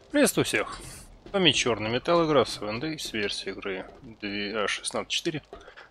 Приветствую всех! С вами Черный Металл, игра с с версии игры 2.16.4.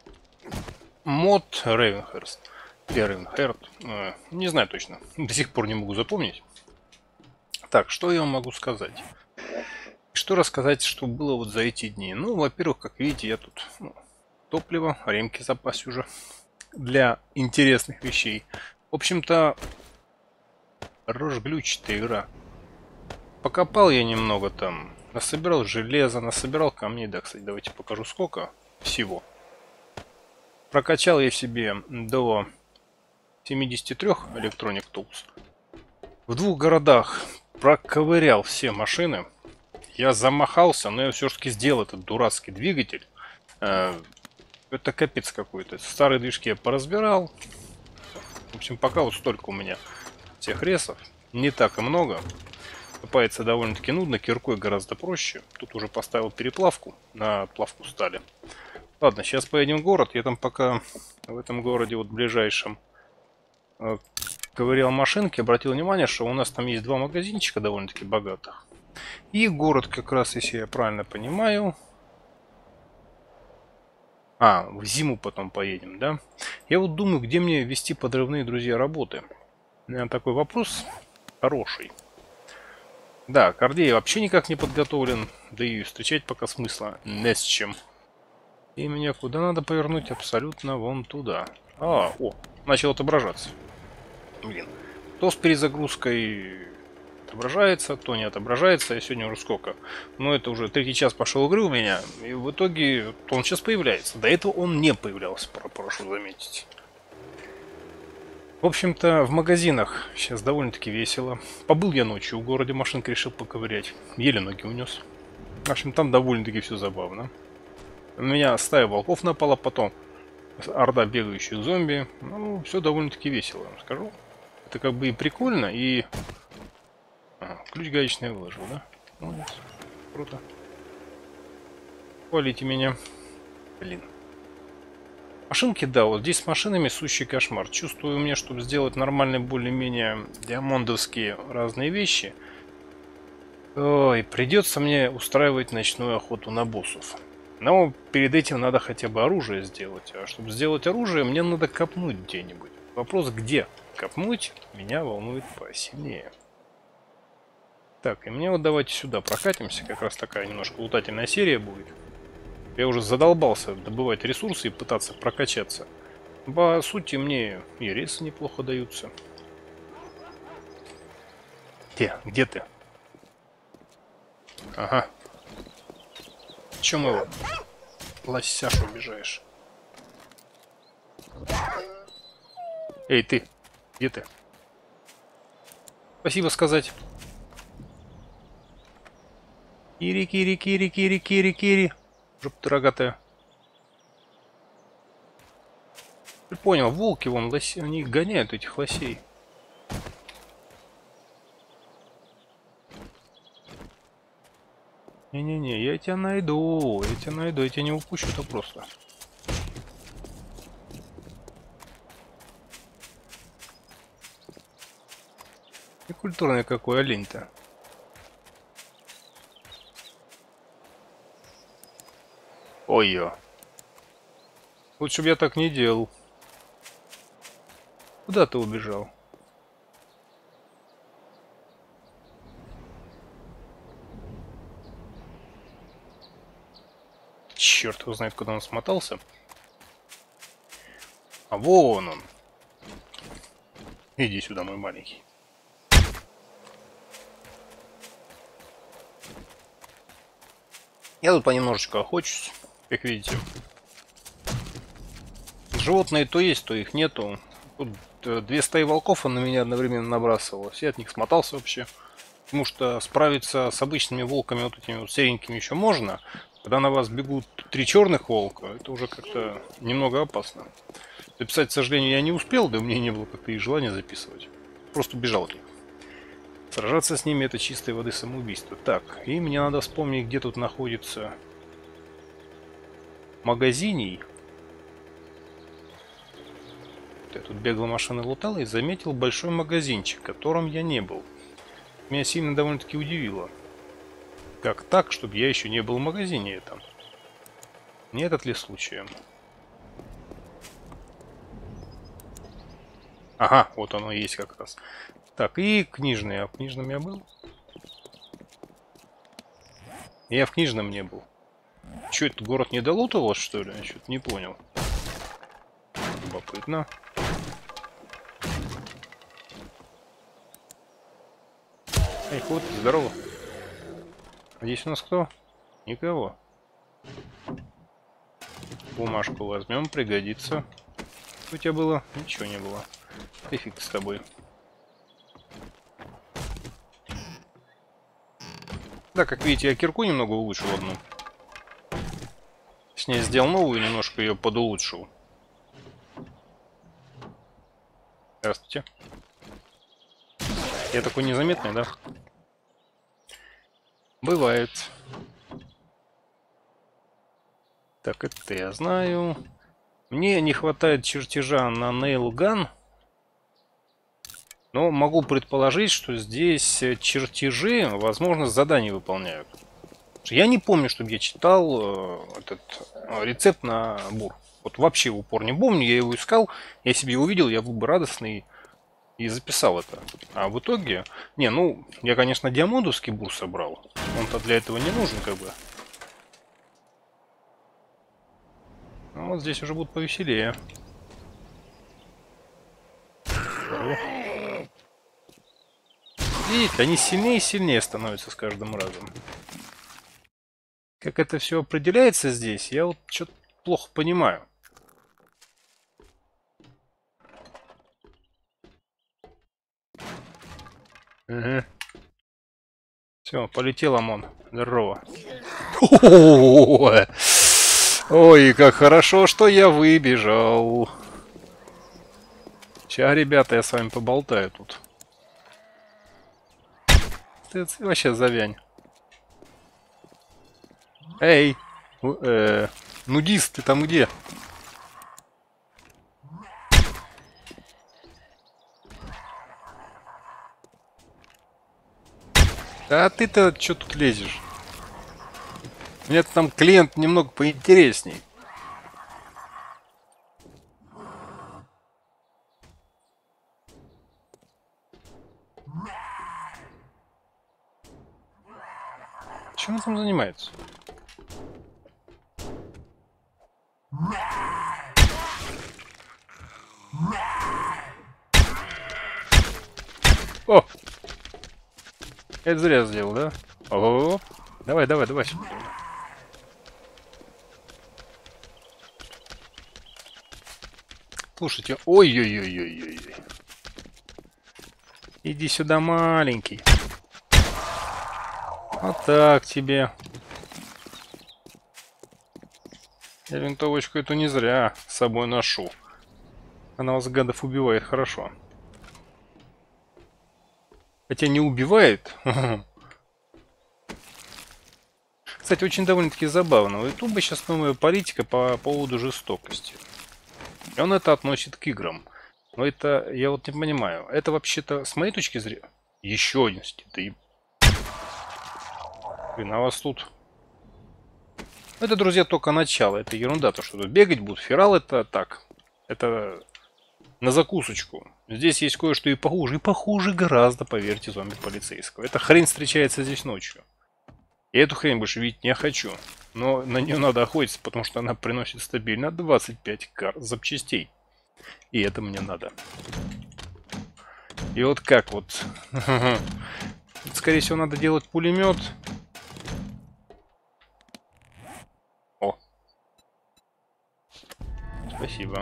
Мод Ravenhearst. Или Ravenheart. Не знаю точно. До сих пор не могу запомнить. Так, что я вам могу сказать? Что рассказать, что было вот за эти дни? Ну, во-первых, как видите, я тут топливо, ремки запас уже для интересных вещей. В общем-то, рожь глючит-то игра. Покопал я немного там, насобирал железо, насобирал камней. Да, кстати, давайте покажу сколько всего. Прокачал я себе до 73 Electronic Tools. В двух городах проковырял все машины. Я замахался, но я все-таки сделал этот дурацкий двигатель. Это капец какой-то. Старые движки я поразбирал. В общем, пока вот столько у меня всех ресов. Не так и много. Копается довольно-таки нудно, киркой гораздо проще. Тут уже поставил переплавку на плавку стали. Ладно, сейчас поедем в город. Я там пока в этом городе вот ближайшем ковырял машинки, обратил внимание, что у нас там есть два магазинчика довольно-таки богатых. И город как раз, если я правильно понимаю... в зиму потом поедем, да? Я вот думаю, где мне вести подрывные, друзья, работы. У меня такой вопрос хороший. Да, Кордей вообще никак не подготовлен, да и встречать пока смысла не с чем. И меня куда надо повернуть? Абсолютно вон туда. Начал отображаться. Блин. То с перезагрузкой отображается, то не отображается. Я сегодня уже сколько? Ну, это уже третий час пошел игры у меня. И в итоге он сейчас появляется. До этого он не появлялся, прошу заметить. В общем-то, в магазинах сейчас довольно-таки весело. Побыл я ночью в городе, машинка решил поковырять. Еле ноги унес. В общем, там довольно-таки все забавно. У меня стая волков напала, потом орда бегающих зомби. Ну, все довольно-таки весело, я вам скажу. Это как бы и прикольно, и... ключ гаечный выложил, да? Молодец. Круто. Хвалите меня. Блин. Машинки, да, вот здесь с машинами сущий кошмар. Чувствую мне, чтобы сделать нормальные, более-менее диамондовские разные вещи. Ой, придется мне устраивать ночную охоту на боссов. Но перед этим надо хотя бы оружие сделать. А чтобы сделать оружие, мне надо копнуть где-нибудь. Вопрос, где копнуть, меня волнует посильнее. Так, и мне вот давайте сюда прокатимся. Как раз такая немножко лутательная серия будет. Я уже задолбался добывать ресурсы и пытаться прокачаться. По сути, мне и ресы неплохо даются. Где ты? Ага. Чем его? Лосяш убежаешь. Эй, ты. Где ты? Спасибо сказать. Кири, кири, кири, кири, кири, кири. Жопа ты рогатая. Ты понял, волки вон, они гоняют этих лосей. Не-не-не, я тебя найду, я тебя не упущу-то просто. И культурный какой олень-то. Ой-ё. Лучше бы я так не делал. Куда ты убежал? Черт его знает, куда он смотался. А вон он. Иди сюда, мой маленький. Я тут понемножечку охочусь, как видите. Животные то есть, то их нету. Тут две стаи волков он на меня одновременно набрасывалось. Я от них смотался вообще. Потому что справиться с обычными волками, вот этими вот серенькими, еще можно. Когда на вас бегут три черных волка, это уже как-то немного опасно. Записать, к сожалению, я не успел, да у меня не было как-то и желания записывать. Просто убежал от них. Сражаться с ними — это чистой воды самоубийство. Так, и мне надо вспомнить, где тут находится магазиний. Я тут бегал, машины лутал и заметил большой магазинчик, в котором я не был. Меня сильно довольно-таки удивило. Как так, чтобы я еще не был в магазине этом? Не этот ли случай? Ага, вот оно есть как раз. Так, и книжный. А в книжном я был? Я в книжном не был. Че, этот город не долутывал, что ли? Я что-то не понял. Любопытно. Эй, вот, здорово. Здесь у нас кто? Никого. Бумажку возьмем, пригодится. Что у тебя было? Ничего не было. И фиг с тобой. Да, как видите, я кирку немного улучшил одну. Точнее, сделал новую, немножко ее подулучшил. Здравствуйте. Я такой незаметный, да? Бывает. Так, это я знаю. Мне не хватает чертежа на Nailgun. Но могу предположить, что здесь чертежи, возможно, задания выполняют. Я не помню, чтобы я читал этот рецепт на бур. Вот вообще в упор не помню, я его искал, я себе увидел, я был бы радостный и записал это. А в итоге... Не, ну, я, конечно, диамондовский бур собрал. Он-то для этого не нужен, как бы. Ну, вот здесь уже будут повеселее. Видите, они сильнее и сильнее становятся с каждым разом. Как это все определяется здесь, я вот что-то плохо понимаю. Угу. Все, полетел ОМОН. Здорово. Ой, как хорошо, что я выбежал. Сейчас, ребята, я с вами поболтаю тут. Ты вообще завянь. Эй, нудист, ты там где? А ты-то что тут лезешь? У меня там клиент немного поинтересней. Чем он там занимается? О! Это зря сделал, да? О, давай, давай, давай. Слушайте, ой-ой-ой-ой-ой. Иди сюда, маленький. Вот так тебе. Я винтовочку эту не зря с собой ношу. Она вас, гадов, убивает хорошо. Хотя не убивает. Кстати, очень довольно-таки забавно. У Ютуба сейчас новая политика по поводу жестокости. И он это относит к играм. Но это, я вот не понимаю. Это вообще-то, с моей точки зрения... Еще один стиль. Блин, а вас тут... Это, друзья, только начало. Это ерунда. То, что тут бегать будут. Ферал это так. Это на закусочку. Здесь есть кое-что и похуже. И похуже гораздо, поверьте, зомби-полицейского. Эта хрень встречается здесь ночью. Я эту хрень больше видеть не хочу. Но на нее надо охотиться, потому что она приносит стабильно 25 запчастей. И это мне надо. И вот как вот. Скорее всего, надо делать пулемет. О. Спасибо.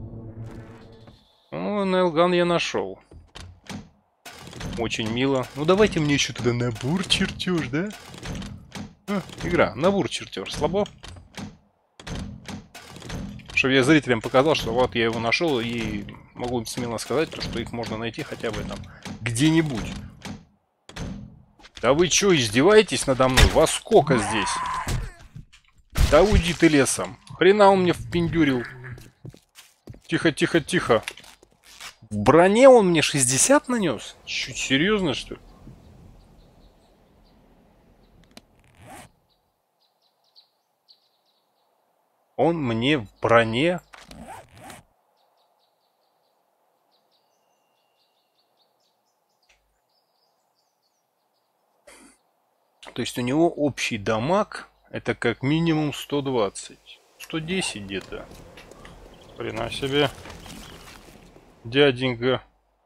Ну, Nailgun я нашел. Очень мило. Ну, давайте мне еще туда набор чертеж, да? Игра. Набор чертеж. Слабо? Чтобы я зрителям показал, что вот я его нашел, и могу смело сказать, что их можно найти хотя бы там где-нибудь. Да вы что, издеваетесь надо мной? Вас сколько здесь? Да уйди ты лесом. Хрена он мне впендюрил. Тихо, тихо, тихо. В броне он мне 60 нанес? Чуть серьезно, что ли? Он мне в броне. То есть у него общий дамаг это как минимум 120. 110 где-то. Хрена себе. Дяденька.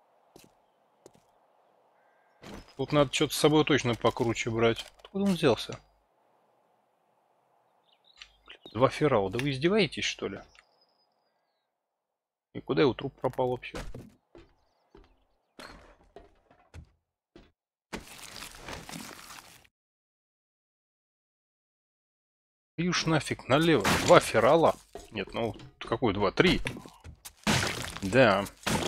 Тут надо что-то с собой точно покруче брать. Откуда он взялся? 2 ферала. Да вы издеваетесь, что ли? И куда его труп пропал вообще? И уж нафиг налево. 2 ферала. Нет, ну какой 2? 3. Да.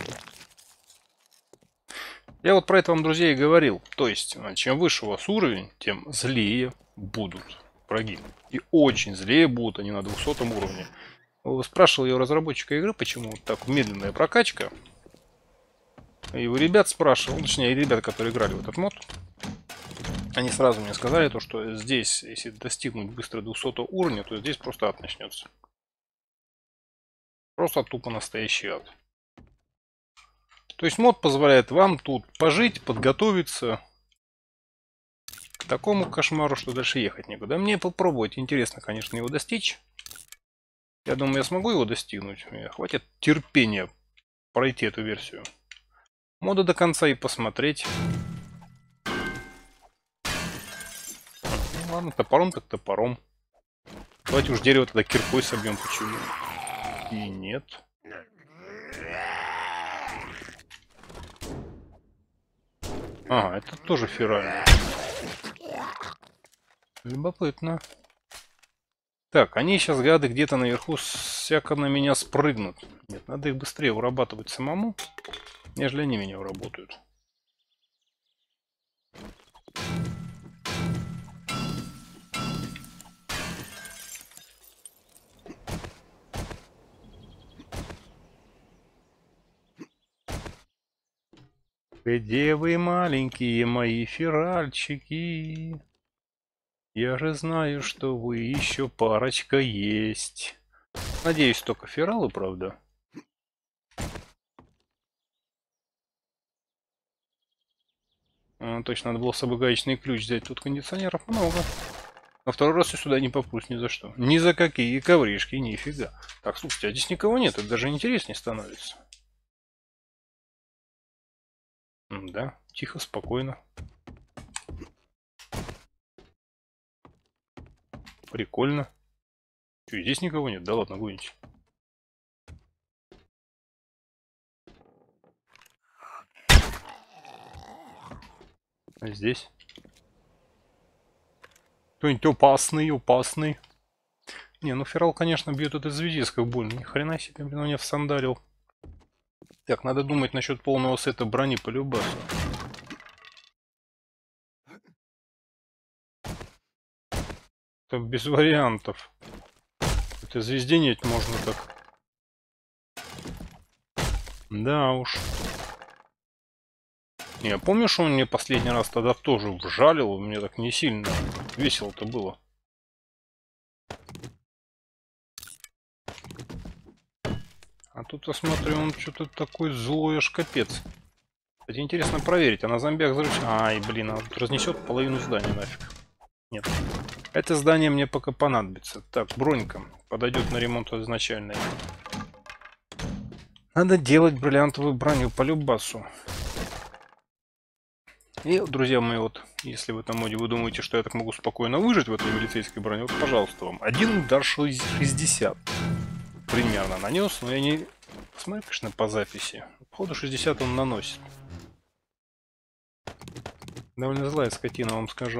Я вот про это вам, друзья, и говорил. То есть, чем выше у вас уровень, тем злее будут враги. И очень злее будут они на 200 уровне. Спрашивал я у разработчика игры, почему так медленная прокачка. И у ребят спрашивал, точнее, ребята, которые играли в этот мод, они сразу мне сказали, то, что здесь, если достигнуть быстро 200 уровня, то здесь просто ад начнется. Просто тупо настоящий ад. То есть мод позволяет вам тут пожить, подготовиться к такому кошмару, что дальше ехать некуда. Мне попробовать интересно, конечно, его достичь. Я думаю, я смогу его достигнуть. Мне хватит терпения пройти эту версию мода до конца и посмотреть. Ну, ладно, топором так топором. Давайте уж дерево тогда киркой собьем, почему? И нет. Ага, это тоже феральный. Любопытно. Так, они сейчас, гады, где-то наверху всяко на меня спрыгнут. Нет, надо их быстрее урабатывать самому, нежели они меня уработают. Где вы, маленькие мои феральчики? Я же знаю, что вы еще парочка есть. Надеюсь, только фералы, правда? Точно, надо было с собой гаечный ключ взять. Тут кондиционеров много. На второй раз я сюда не попрусь ни за что. Ни за какие ковришки, нифига. Так, слушайте, а здесь никого нет, это даже интереснее становится. Да, тихо, спокойно. Прикольно. Что, здесь никого нет? Да ладно, гоните. А здесь? Кто-нибудь опасный, опасный. Не, ну ферал, конечно, бьет это звездец как больно. Ни хрена себе, блин, он меня всандалил. Так, надо думать насчет полного сета брони по любасу. Это без вариантов. Это звезденеть можно так. Да уж. Не, помнишь, он мне последний раз тогда тоже вжалил? Мне так не сильно весело-то было. А тут, я смотрю, он что-то такой злой аж капец. Кстати, интересно проверить, а на зомбиях взрыв... Ай, блин, а тут разнесет половину здания нафиг. Нет. Это здание мне пока понадобится. Так, бронька подойдет на ремонт изначальный. Надо делать бриллиантовую броню по любасу. И, друзья мои, вот, если в этом моде вы думаете, что я так могу спокойно выжить в этой милицейской броне, вот, пожалуйста, вам. Один удар 60 примерно нанес, но я не... Посмотри, конечно, по записи. Походу 60 он наносит. Довольно злая скотина, вам скажу.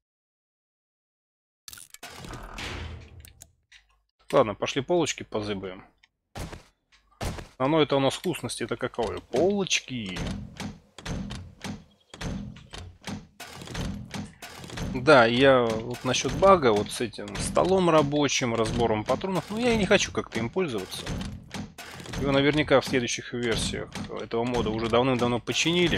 Ладно, пошли полочки позыбаем. Оно это у нас вкусности, это какое? Полочки. Да, я вот насчет бага, вот с этим столом рабочим, разбором патронов, ну я и не хочу как-то им пользоваться. Его наверняка в следующих версиях этого мода уже давным-давно починили.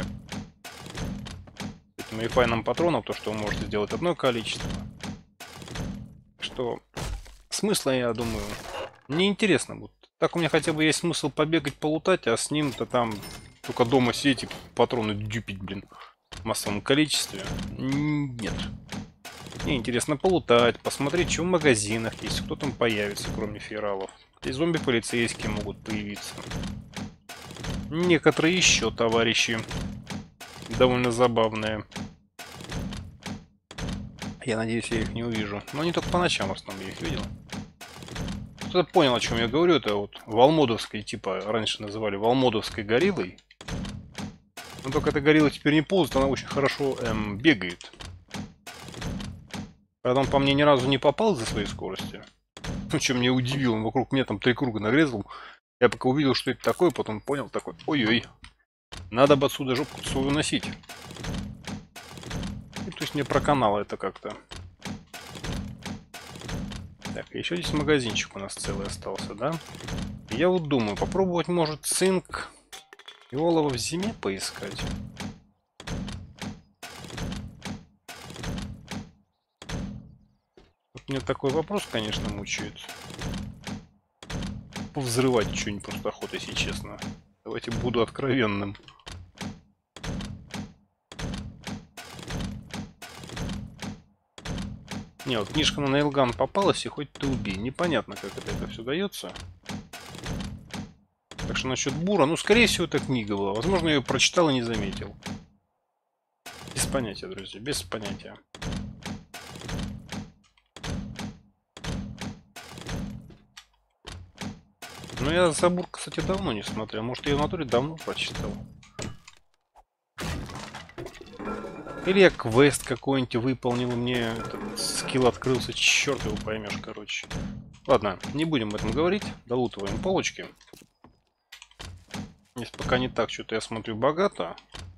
Этим рефайном патронов, то что вы можете сделать одно количество. Что смысла, я думаю, Неинтересно будет. Так у меня хотя бы есть смысл побегать, полутать, а с ним-то там только дома сидеть и патроны дюпить, блин, в массовом количестве. Нет. Мне интересно полутать, посмотреть, что в магазинах есть, кто там появится, кроме фералов. И зомби-полицейские могут появиться. Некоторые еще товарищи довольно забавные. Я надеюсь, я их не увижу. Но не только по ночам, в основном я их видел. Кто-то понял, о чем я говорю. Это вот валмодовской, типа, раньше называли валмодовской гориллой. Но только эта горилла теперь не ползает, она очень хорошо бегает. Правда, он по мне ни разу не попал из-за своей скорости. Ну, чем меня удивил, он вокруг меня там 3 круга нагрезал. Я пока увидел, что это такое, потом понял такой, ой-ой, надо бы отсюда жопку свою носить. И, то есть мне проканало это как-то. Так, еще здесь магазинчик у нас целый остался, да? Я вот думаю, попробовать, может, цинк и олово в зиме поискать. Вот меня такой вопрос, конечно, мучает. Повзрывать что-нибудь просто охота, если честно. Давайте буду откровенным. Не, вот книжка на Нейлган попалась, и хоть ты убей. Непонятно, как это все дается. Так что насчет бура, ну, скорее всего, это книга была. Возможно, я ее прочитал и не заметил. Без понятия, друзья, без понятия. Ну, я за бур, кстати, давно не смотрел. Может, я в натуре давно прочитал. Или я квест какой-нибудь выполнил, и мне этот скилл открылся. Черт его поймешь, короче. Ладно, не будем об этом говорить. Долутываем полочки. Здесь пока не так, что-то я смотрю богато.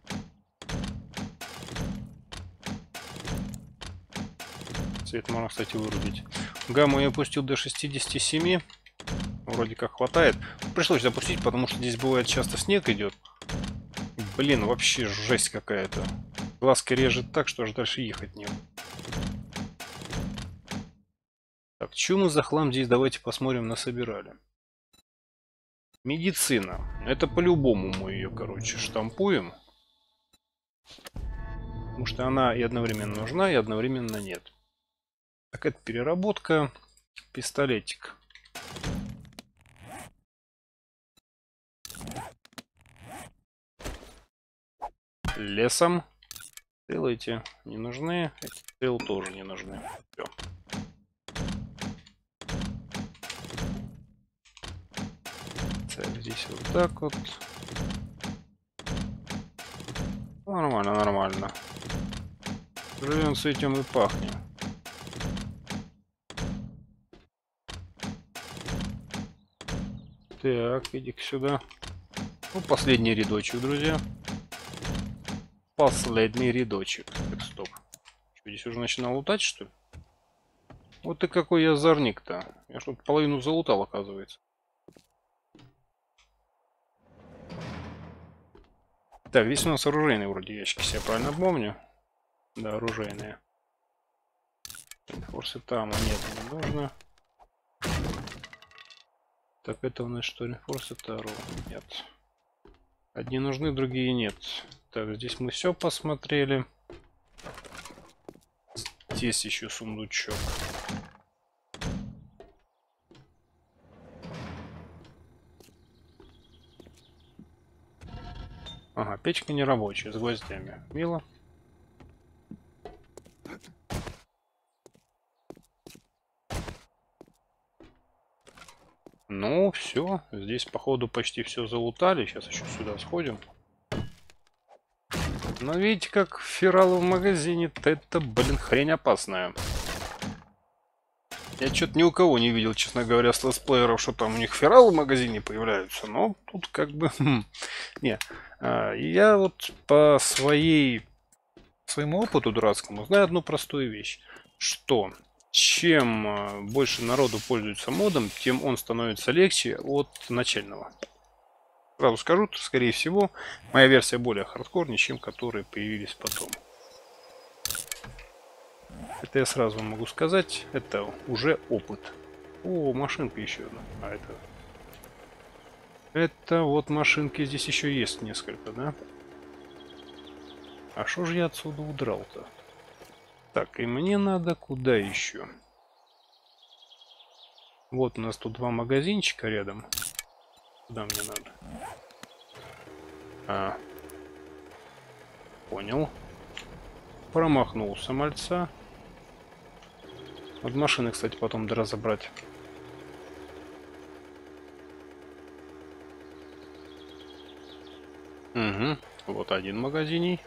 Цвет можно, кстати, вырубить. Гамму я опустил до 67. Вроде как хватает. Пришлось запустить, потому что здесь бывает часто снег идет. Блин, вообще жесть какая-то. Глазка режет так, что аж дальше ехать нет. Так, что мы за хлам здесь? Давайте посмотрим, насобирали. Медицина. Это по-любому мы ее, короче, штампуем. Потому что она и одновременно нужна, и одновременно нет. Так, это переработка. Пистолетик. Лесом. Стрелы эти не нужны. Эти стрелы тоже не нужны. Все. Так, здесь вот так вот. Нормально, нормально. Живем с этим и пахнем. Так, иди-ка сюда. Ну, последний рядочек, друзья. Последний рядочек. Так, стоп. Что, здесь уже начинал лутать, что ли? Вот и какой я озорник-то. Я что-то половину залутал, оказывается. Так, здесь у нас оружейные вроде ящики, если я правильно помню. Да, оружейные. Форсы там, а нет, не нужно. Так, это у нас что ли? Форсы Таро? Нет. Одни нужны, другие нет. Так, здесь мы все посмотрели. Здесь еще сундучок. Ага, печка не рабочая, с гвоздями. Мило. Ну, все. Здесь, походу, почти все залутали. Сейчас еще сюда сходим. Но видите, как фералы в магазине, это, блин, хрень опасная. Я что-то ни у кого не видел, честно говоря, с летсплееров, что там у них фералы в магазине появляются. Но тут как бы... Не. Я вот по своему опыту дурацкому знаю одну простую вещь. Что чем больше народу пользуется модом, тем он становится легче от начального. Сразу скажу, скорее всего, моя версия более хардкорнее, чем которые появились потом. Это я сразу могу сказать, это уже опыт. О, машинка еще одна. А это... Это вот машинки здесь еще есть несколько, да? А что же я отсюда удрал-то? Так, и мне надо куда еще? Вот у нас тут два магазинчика рядом. Куда мне надо? А, понял. Промахнулся мальца. От машины, кстати, потом надо разобрать. Угу. Вот один магазиний.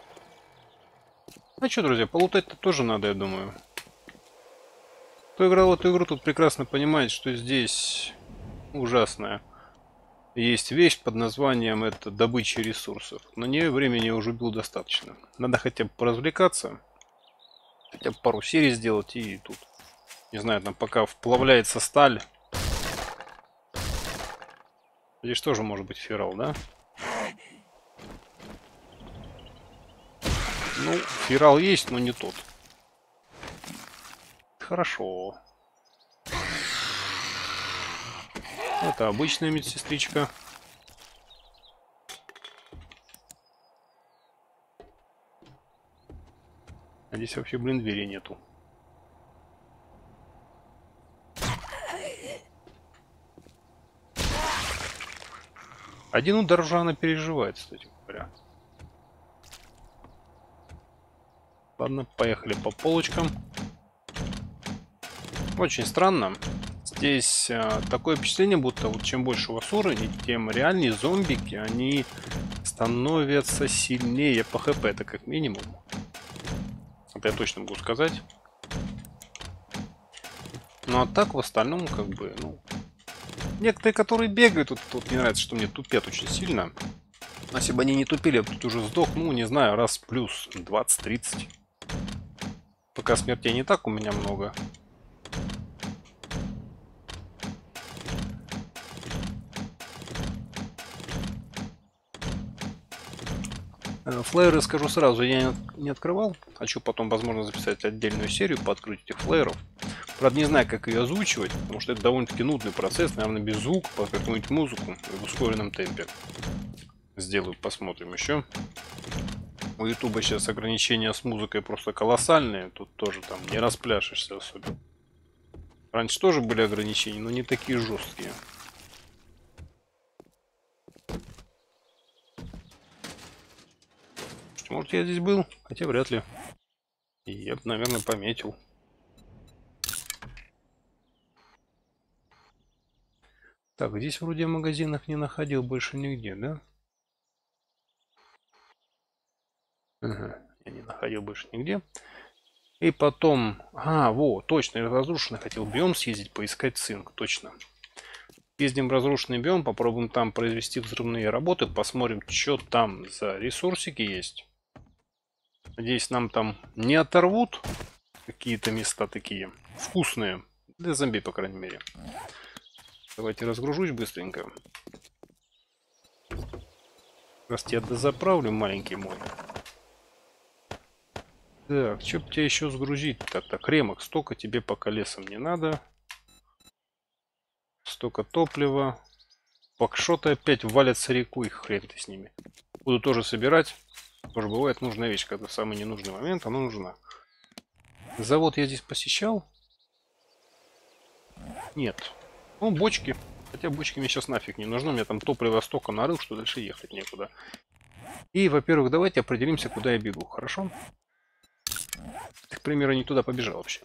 Ну что, друзья, полутать-то тоже надо, я думаю. Кто играл в эту игру, тут прекрасно понимает, что здесь ужасная есть вещь под названием это добыча ресурсов. На нее времени уже было достаточно. Надо хотя бы поразвлекаться. Хотя бы пару серий сделать и тут. Не знаю, там пока вплавляется сталь. Здесь тоже может быть ферал, да? Ну, ферал есть, но не тот. Хорошо. Это обычная медсестричка. А здесь вообще, блин, двери нету. Один удар уже она переживает, кстати говоря. Ладно, поехали по полочкам. Очень странно. Здесь такое впечатление, будто вот чем больше у вас уровней, тем реальнее зомбики, они становятся сильнее по хп, это как минимум. Это я точно могу сказать. Ну а так в остальном, как бы, ну... Некоторые, которые бегают, тут мне нравится, что мне тупят очень сильно. А если бы они не тупили, я бы тут уже сдох, ну, не знаю, раз плюс 20-30. Пока смертей не так у меня много. Флееры, скажу сразу, я не открывал. Хочу потом, возможно, записать отдельную серию по открытию этих флееров. Правда, не знаю, как ее озвучивать, потому что это довольно-таки нудный процесс. Наверное, без звука, под какую-нибудь музыку в ускоренном темпе. Сделаю, посмотрим еще. У Ютуба сейчас ограничения с музыкой просто колоссальные. Тут тоже там не распляшешься особо. Раньше тоже были ограничения, но не такие жесткие. Может, я здесь был? Хотя вряд ли. И я бы, наверное, пометил. Так, здесь вроде в магазинах не находил больше нигде, да? Ага, я не находил больше нигде. И потом... А, во, точно, я разрушенный хотел биом съездить, поискать цинк, точно. Ездим в разрушенный биом, попробуем там произвести взрывные работы, посмотрим, что там за ресурсики есть. Надеюсь, нам там не оторвут какие-то места такие вкусные. Для зомби, по крайней мере. Давайте разгружусь быстренько. Раз я дозаправлю, маленький мой. Так, что бы тебя еще сгрузить? Так, ремок, столько тебе пока лесом не надо. Столько топлива. Пакшоты опять валятся рекой, хрен ты с ними. Буду тоже собирать. Тоже бывает нужная вещь, когда в самый ненужный момент она нужна. Завод я здесь посещал? Нет. Ну, бочки. Хотя бочки мне сейчас нафиг не нужны. У меня там топлива столько нарыл, что дальше ехать некуда. И, во-первых, давайте определимся, куда я бегу. Хорошо? К примеру, не туда побежал вообще.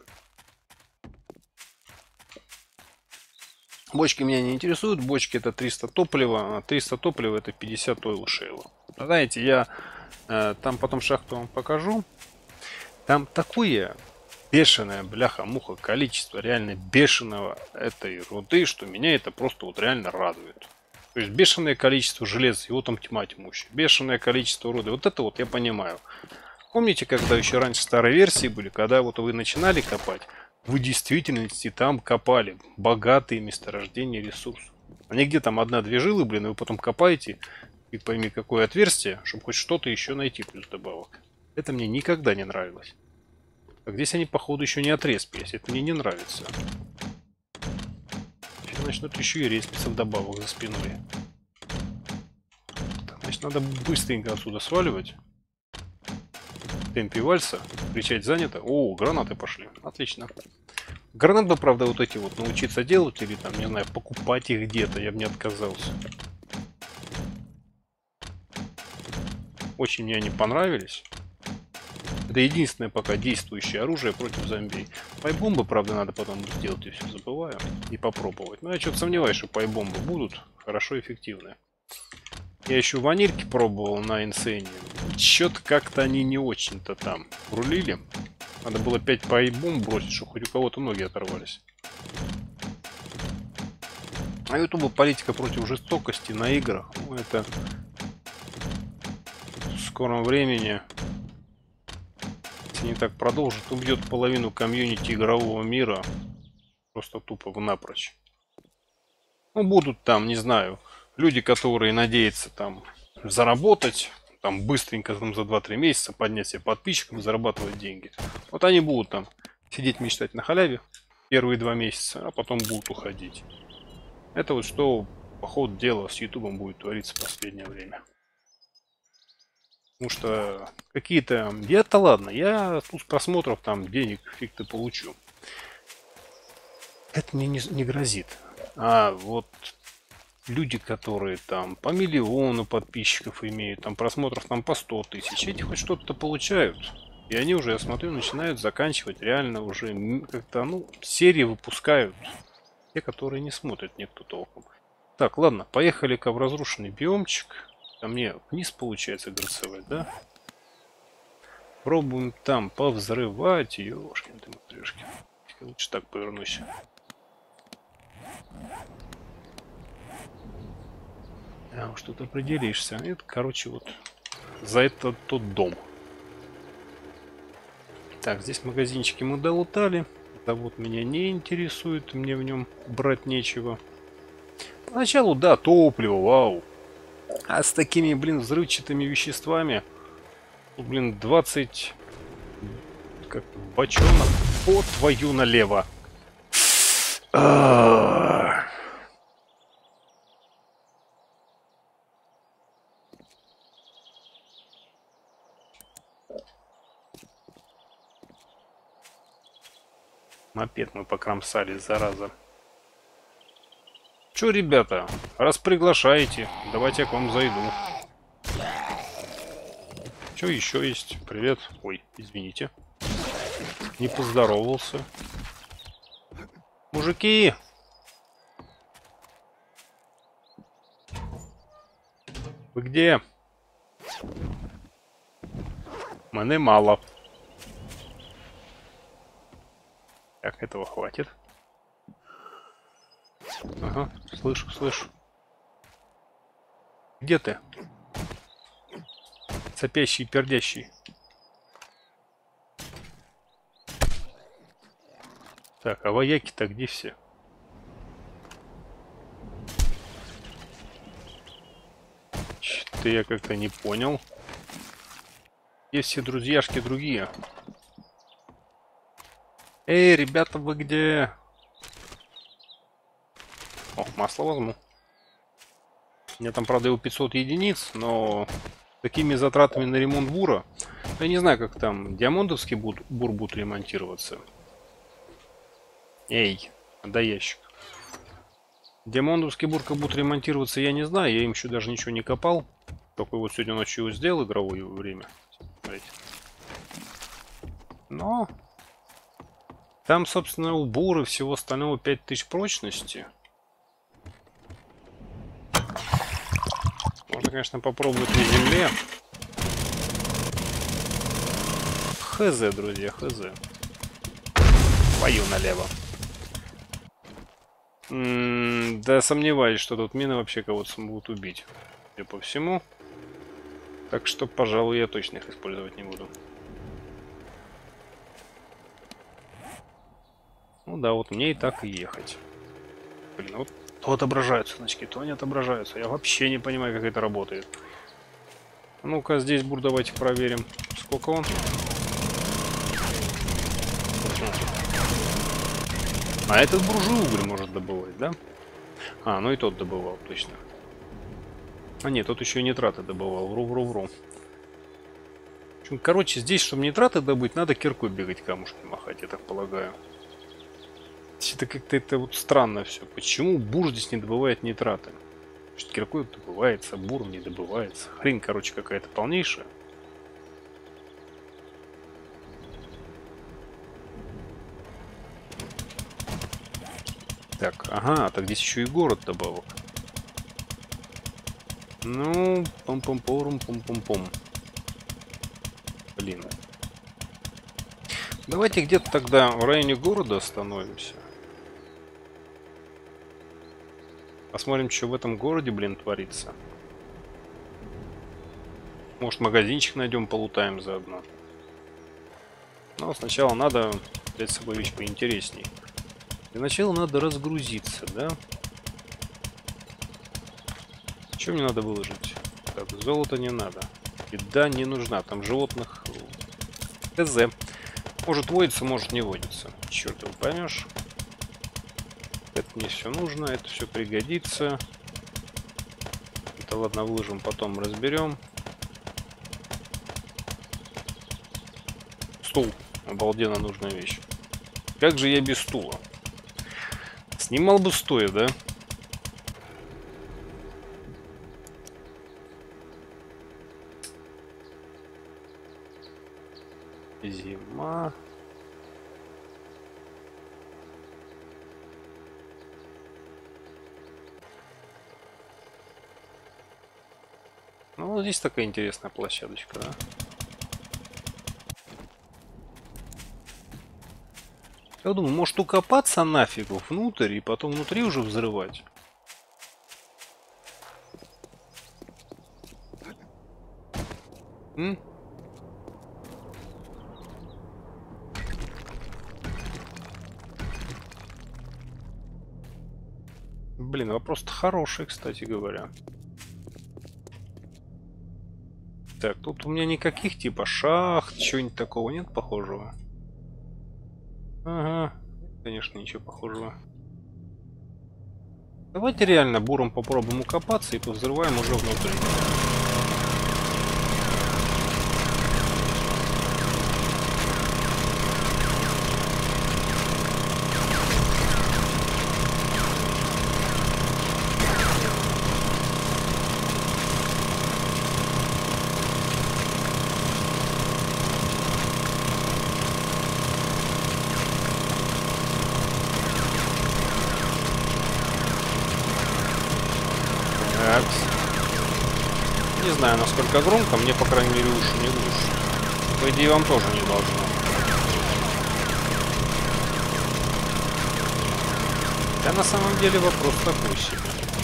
Бочки меня не интересуют. Бочки это 300 топлива. А 300 топлива это 50 ойл шейла. Знаете, я там потом шахту вам покажу. Там такое бешеное, бляха-муха, количество реально бешеного этой руды, что меня это просто вот реально радует. То есть бешеное количество железа, его там тьма тьмущая. Бешеное количество руды. Вот это вот я понимаю. Помните, когда еще раньше старые версии были, когда вот вы начинали копать, вы в действительности там копали богатые месторождения ресурсов. А не где там одна-две жилы, блин, и вы потом копаете, и пойми какое отверстие, чтобы хоть что-то еще найти плюс добавок. Это мне никогда не нравилось. Так, здесь они, походу, еще не отрезпились. Это мне не нравится. начнут еще и респиться вдобавок за спиной. Так, значит, надо быстренько отсюда сваливать. В темпе вальса. Кричать занято. О, гранаты пошли. Отлично. Гранат бы, правда, вот эти вот научиться делать или там, не знаю, покупать их где-то, я бы не отказался. Очень мне они понравились. Это единственное пока действующее оружие против зомби. Пайбомбы, правда, надо потом сделать, я все забываю. И попробовать. Но я что-то сомневаюсь, что пайбомбы будут хорошо эффективны. Я еще ванильки пробовал на инсейне. Что-то как-то они не очень-то там рулили. Надо было 5 пайбомб бросить, чтобы хоть у кого-то ноги оторвались. А ютуба политика против жестокости на играх. Ну, это в скором времени, если не так продолжит, убьет половину комьюнити игрового мира. Просто тупо напрочь. Ну, будут там, не знаю, люди, которые надеются там заработать, там быстренько там, за 2-3 месяца поднять себе подписчиков и зарабатывать деньги. Вот они будут там сидеть мечтать на халяве первые 2 месяца, а потом будут уходить. Это вот что, по ходу дела, с ютубом будет твориться в последнее время. Потому что какие-то... Я-то ладно, я тут с просмотров там денег фиг ты получу. Это мне не грозит. А вот люди, которые там по миллиону подписчиков имеют, там просмотров там по 100 тысяч, эти хоть что-то получают. И они уже, я смотрю, начинают заканчивать реально уже как-то, ну, серии выпускают. Те, которые не смотрят никто толком. Так, ладно, поехали-ка в разрушенный биомчик. А мне вниз получается грацевать, да? Пробуем там повзрывать. Ёшкин ты матрешки. Лучше так повернусь. А уж тут определишься. Это, короче, вот за этот тот дом. Так, здесь магазинчики мы долутали. Завод меня не интересует, мне в нем брать нечего. Поначалу, да, топливо, вау. А с такими, блин, взрывчатыми веществами, блин, 20 как бочонок по твою налево. Мопед мы покромсали, зараза. Чё, ребята, раз приглашаете, давайте я к вам зайду. Чё еще есть? Привет. Ой, извините. Не поздоровался. Мужики! Вы где? Мене мало. Так, этого хватит. Ага, слышу, слышу. Где ты? Сопящий, пердящий. Так, а вояки-то где все? Что-то я как-то не понял. Есть все друзьяшки другие. Эй, ребята, вы где? О, масло возьму. У меня там, правда, его 500 единиц, но такими затратами на ремонт бура... Я не знаю, как там диамондовский бур будет ремонтироваться. Эй, отдай ящик. Диамондовский бур как будет ремонтироваться, я не знаю. Я им еще даже ничего не копал. Только вот сегодня ночью его сделал, игровое время. Смотрите. Но... Там, собственно, у бура всего остального 5000 прочности. Можно, конечно, попробовать на земле. Хз, друзья, хз. Пою налево. Да, сомневаюсь, что тут мины вообще кого-то смогут убить. Судя по всему. Так что, пожалуй, я точно их использовать не буду. Ну да, вот мне и так и ехать. Блин, вот то отображаются значки, то они отображаются. Я вообще не понимаю, как это работает. Ну-ка, здесь бур, давайте проверим. Сколько он? А этот буржуй уголь может добывать, да? А, ну и тот добывал, точно. А нет, тот еще и нитраты добывал. Вру. В общем, короче, здесь, чтобы нитраты добыть, надо киркой бегать, камушки махать, я так полагаю. Это как-то это вот странно все. Почему бур здесь не добывает нитраты? Что киркой добывается, буром не добывается. Хрень, короче, какая-то полнейшая. Так, ага, так здесь еще и город добавок. Ну, пом-пом-порум. Блин. Давайте где-то тогда в районе города остановимся. Посмотрим, что в этом городе, блин, творится. Может, магазинчик найдем, полутаем заодно. Но сначала надо взять с собой вещь поинтересней. Для начала надо разгрузиться, да? Что мне надо выложить? Так, золото не надо. Еда не нужна. Там животных... ТЗ. Может водится, может не водится. Черт его поймешь. Это мне все нужно, это все пригодится. Это ладно, выложим, потом разберем. Стул. Обалденно нужная вещь. Как же я без стула? Снимал бы стоя, да? Зима. Ну, вот здесь такая интересная площадочка, да? Я думаю, может укопаться нафиг внутрь и потом внутри уже взрывать. М? Блин, вопрос-то хороший, кстати говоря. Так, тут у меня никаких типа шахт, чего-нибудь такого нет похожего. Ага, конечно, ничего похожего. Давайте реально буром попробуем укопаться и повзрываем уже внутри. Не знаю, насколько громко, мне, по крайней мере, уши не глушат. По идее, вам тоже не должно. Да, на самом деле, вопрос такой себе.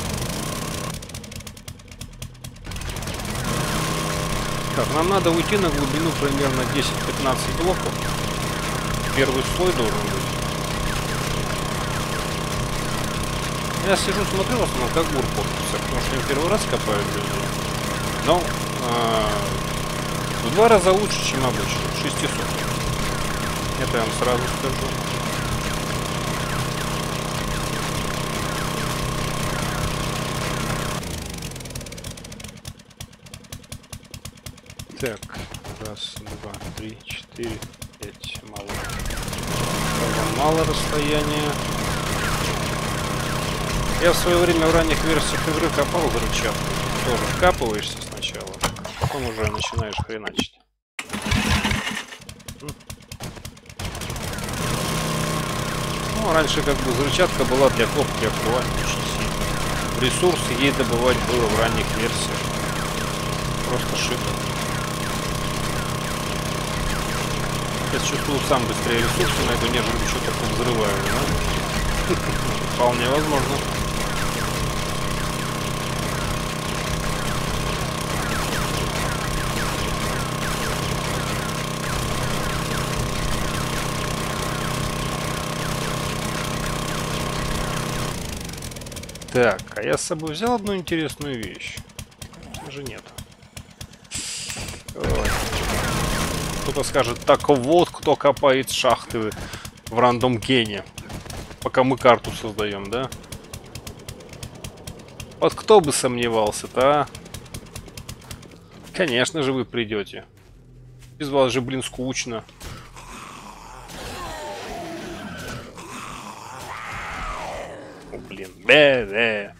Так, нам надо уйти на глубину примерно 10-15 блоков. Первый слой должен быть. Я сижу, смотрю в основном, как бур портится, потому что я первый раз копаю люди. Но в 2 раза лучше, чем обычно. 600. Это я вам сразу скажу. Так, 1, 2, 3, 4, 5. Мало. Мало расстояния. Я в свое время в ранних версиях игры копал взрывчатку. Тоже вкапываешься сначала, потом уже начинаешь хреначить. Ну, раньше как бы взрывчатка была для копки актуальна очень сильно. Ресурсы ей добывать было в ранних версиях. Просто шито. Я чувствую, сам быстрее ресурсы найду, нежели что-то взрываю, да? Вполне возможно. Так, а я с собой взял одну интересную вещь. Конечно же нет. Кто-то скажет, так вот кто копает шахты в рандом гене. Пока мы карту создаем, да? Вот кто бы сомневался-то, а? Конечно же вы придете. Без вас же, блин, скучно. О, блин. Бе-бе.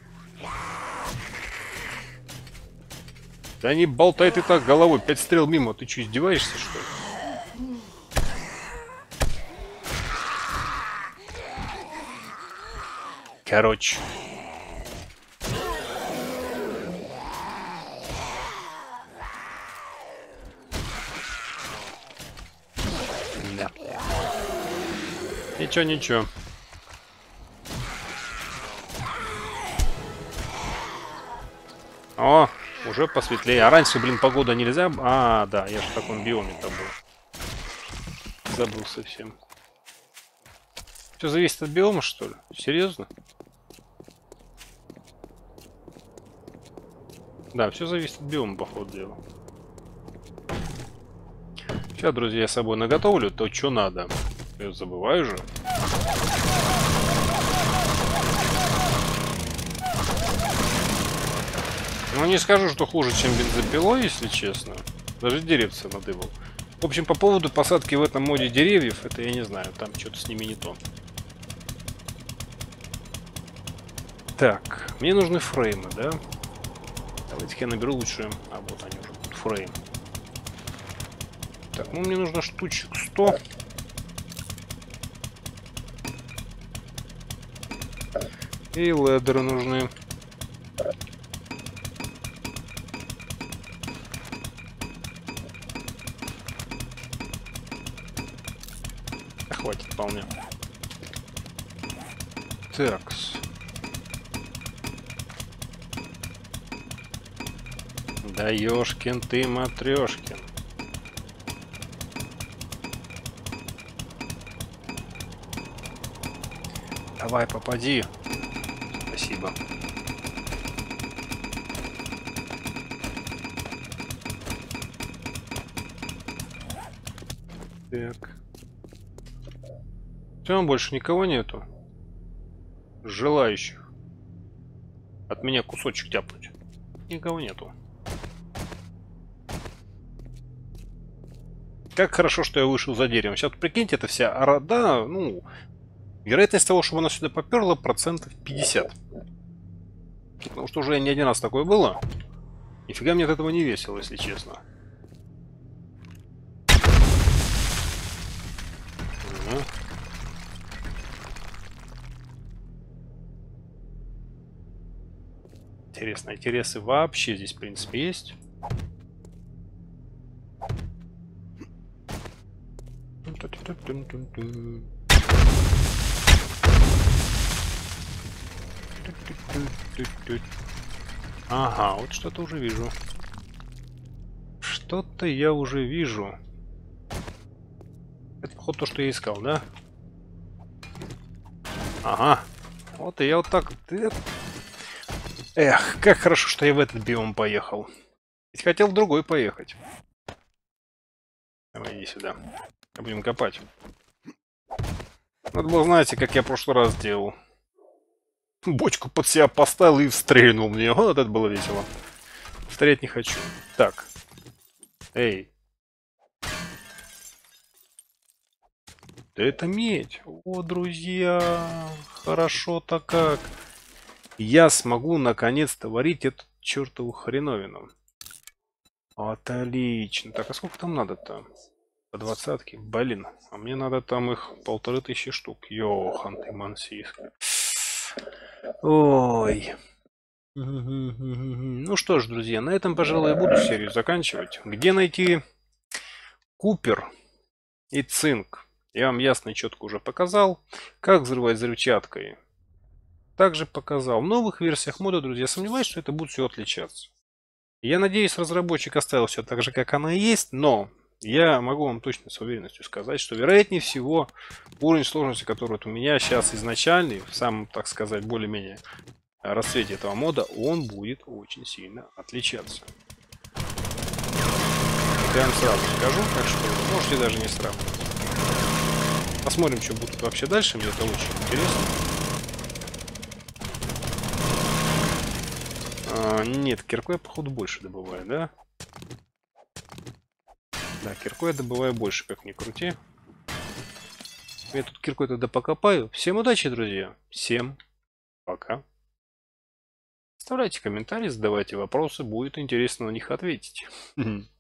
Да не болтай ты так головой. 5 стрел мимо. Ты что, издеваешься, что ли? Короче. Да. Ничего, ничего. О, уже посветлее. А раньше, блин, погода нельзя. А, да, я же в таком биоме-то был. Забыл совсем. Все зависит от биома, что ли? Серьезно? Да, все зависит от биома, по ходу дела. Сейчас, друзья, я с собой наготовлю то, что надо. Я забываю же. Ну, не скажу, что хуже, чем бензопилой, если честно. Даже деревца надыбал. В общем, по поводу посадки в этом моде деревьев, это я не знаю, там что-то с ними не то. Так, мне нужны фреймы, да? Давайте-ка я наберу лучше. А, вот они уже будут, фрейм. Так, ну мне нужно штучек 100. И ледеры нужны. Хватит вполне. Такс. Да ёшкин ты матрешкин. Давай, попади. Спасибо. Так. Все, больше никого нету. Желающих от меня кусочек тяпнуть. Никого нету. Как хорошо, что я вышел за деревом. Сейчас, прикиньте, это вся орода, ну, вероятность того, чтобы она сюда поперла, процентов 50. Потому что уже не один раз такое было. Нифига мне от этого не весело, если честно. Угу. Интересно, интересы вообще здесь, в принципе, есть. Ага, вот что-то уже вижу. Что-то я уже вижу. Это, походу, то, что я искал, да? Ага. Вот и я вот так... Эх, как хорошо, что я в этот биом поехал. Ведь хотел в другой поехать. Давай, иди сюда. Будем копать. Надо было, знаете, как я в прошлый раз делал. Бочку под себя поставил и стрельнул мне. Вот это было весело. Стрелять не хочу. Так. Эй. Да это медь. О, друзья. Хорошо-то как. Я смогу наконец-то варить эту чертову хреновину. Отлично. Так, а сколько там надо-то? По 20-ке? Блин. А мне надо там их 1500 штук. Йохан ты мансийск. Ой. Ну что ж, друзья, на этом, пожалуй, я буду серию заканчивать. Где найти купер и цинк? Я вам ясно и четко уже показал. Как взрывать взрывчаткой? Также показал. В новых версиях мода, друзья, сомневаюсь, что это будет все отличаться. Я надеюсь, разработчик оставил все так же, как оно и есть, но я могу вам точно с уверенностью сказать, что вероятнее всего уровень сложности, который вот у меня сейчас изначальный, в самом, так сказать, более-менее расцвете этого мода, он будет очень сильно отличаться. Это я вам сразу скажу, так что можете даже не сравнивать. Посмотрим, что будет вообще дальше, мне это очень интересно. Нет, кирку я, походу, больше добываю, да? Да, кирку я добываю больше, как ни крути. Я тут киркой тогда покопаю. Всем удачи, друзья. Всем пока. Оставляйте комментарии, задавайте вопросы, будет интересно на них ответить.